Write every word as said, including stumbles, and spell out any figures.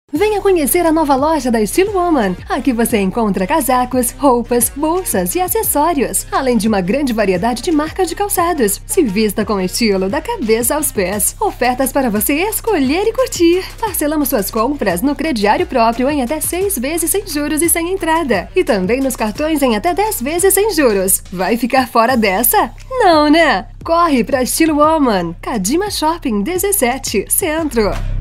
Venha conhecer a nova loja da Estilo Woman. Aqui você encontra casacos, roupas, bolsas e acessórios, além de uma grande variedade de marcas de calçados. Se vista com estilo da cabeça aos pés. Ofertas para você escolher e curtir. Parcelamos suas compras no crediário próprio em até seis vezes sem juros e sem entrada. E também nos cartões em até dez vezes sem juros. Vai ficar fora dessa? Não, né? Corre para Estilo Woman. Cadima Shopping dezessete, Centro.